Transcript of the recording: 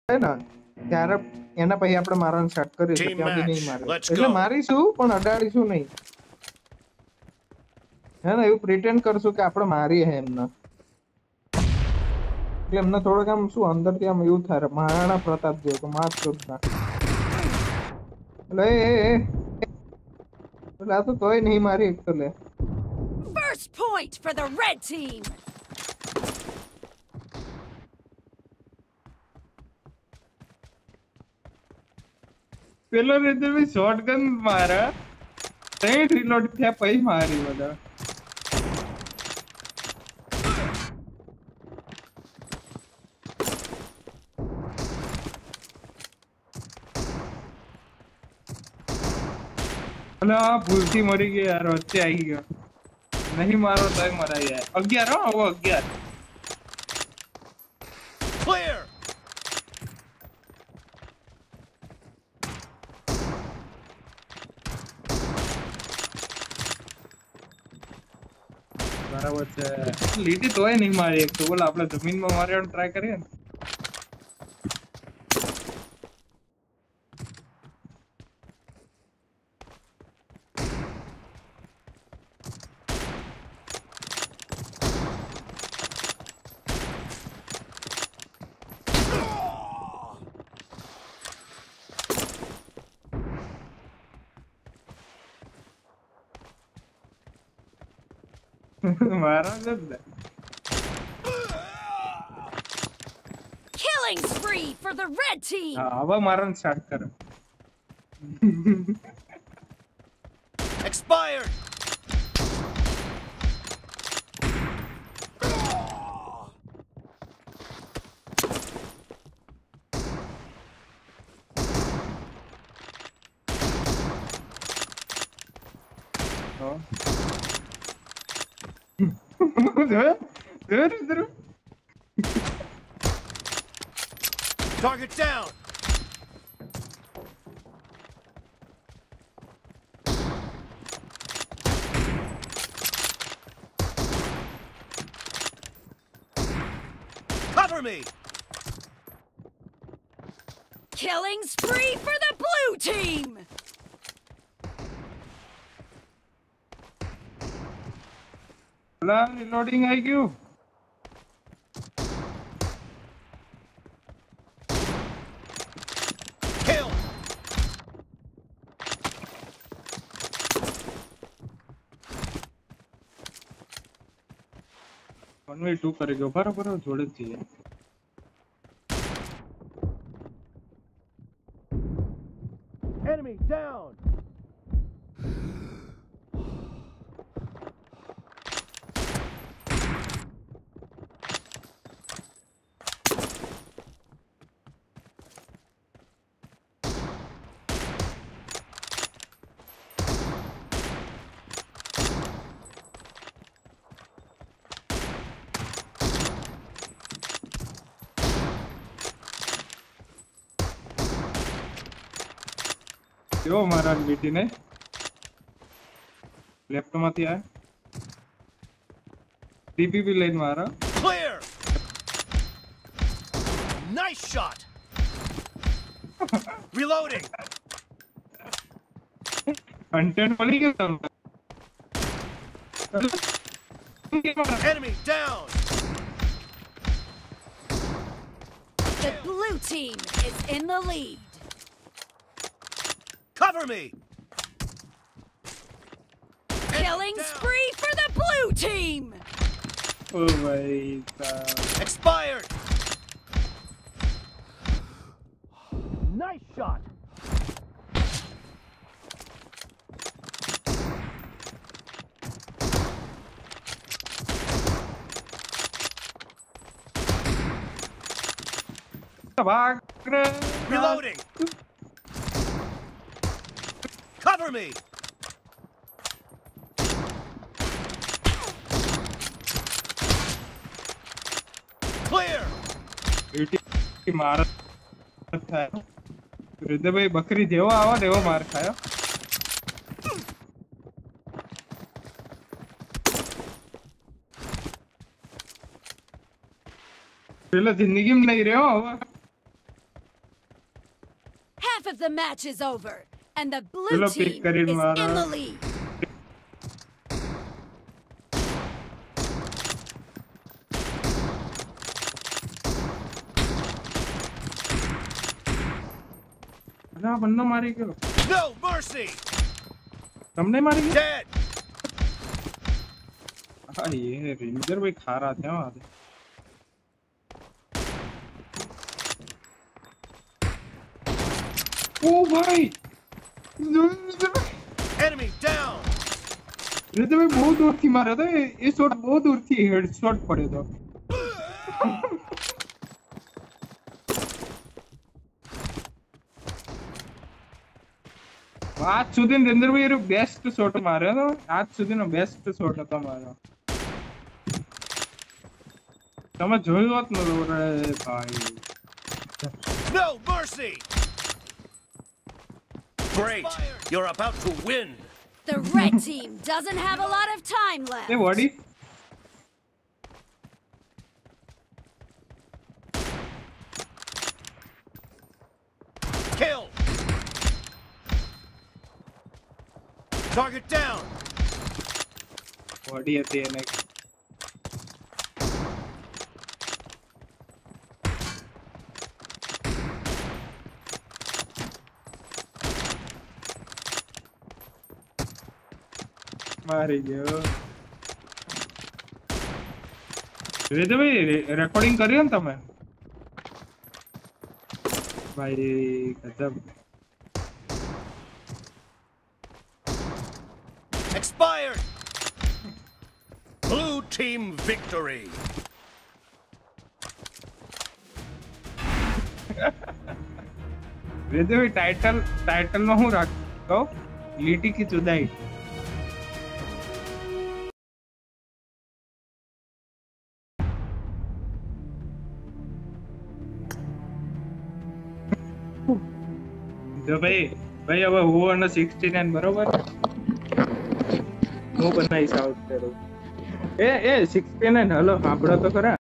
હે ને ત્યારે એના પછી આપણે મારવાનું સ્ટાર્ટ કર્યું છે, Team ત્યાંથી નહીં match. મારે Let's એટલે go. મારીશું પણ અડાડીશું નહીં, હે ને એવું પ્રિટેન્ડ કરશું કે આપણે મારીએ હે એમને, એટલે એમને થોડોક આમ શું અંદરથી આમ એવું થાય મહારાણા પ્રતાપ જેવું તો માર છો જ ના, એટલે એટલે આ તો તોય નહીં મારી એક તો લે. First point for the red team. પેલો રીતે ભાઈ શોટગન મારા 3 રીલોડ થયા પછી મારી બધા. અને આ ભૂલથી મરી ગયો યાર, વચ્ચે આવી ગયો, નહીં મારો તોય મરાય યાર. 11 હો, હવે 11. Clear. બરાબર છે. લીટી તોય નહીં મારી એક તો, બોલ આપણે જમીનમાં મારવાનો ટ્રાય કરીએ ને. મારા જ ને. Killing spree for the red team. હા, હવે મારવાનું સ્ટાર્ટ કરો. Expired. Target down. Cover me. Killing spree for the blue team. રીલોડિંગ આવી ગયું. Kill. One way 2 કરી ગયો, બરાબર જોડે જ છીએ. Enemy down. કેવો મારા લીટી ને લેફ્ટ માંથી આ ડીપીપી લઈને મારા. Clear. Nice shot. Reloading. Content મળી ગયો તમને. Enemy down. The blue team is in the lead. Cover me. Killing spree for the blue team. Oh my god. Expired. Nice shot. Reloading. Cover me. Clear. માર થાય હૃદયભાઈ બકરી જેવો આવો તેવો માર ખાયો. પેલા જિંદગીમાં નહીં રહ્યો હવે. Half of the match is over, and the blue Chalo, pick team karin is mara. in the lead. અલા બંને મારી ગયો. No mercy. તમને મારી ગયો? Dead. હા ये रेंजर भाई खा रहा था वहां से. ओ भाई Enemy down. रेंजर भाई बहुत दूर थी मारा था. ये शॉट बहुत दूर थी. हेडशॉट पड़े तो आज સુધી રેન્જર ભાઈ એરો બેસ્ટ શોટ માર્યો તો. આજ સુધીનો બેસ્ટ શોટ હતો મારો. તમે જોયું હોત ને રે ભાઈ. No mercy. Great. You're about to win. The red team doesn't have a lot of time left. એ વડી Kill. Target down. વડી હતી એને. મારી ગયો. રેજો ભાઈ રેકોર્ડિંગ કર્યું ને તમે? ભાઈ ગજબ. Expired. Blue team victory. રેજો ભાઈ ટાઇટલમાં હું રાખો? લીટી की जुदाई. જો ભાઈ હવે હું અને 69 બરોબર હું બનાવીશ આઉટ કરો. એ 69 હલો સાંભળો તો ખરા.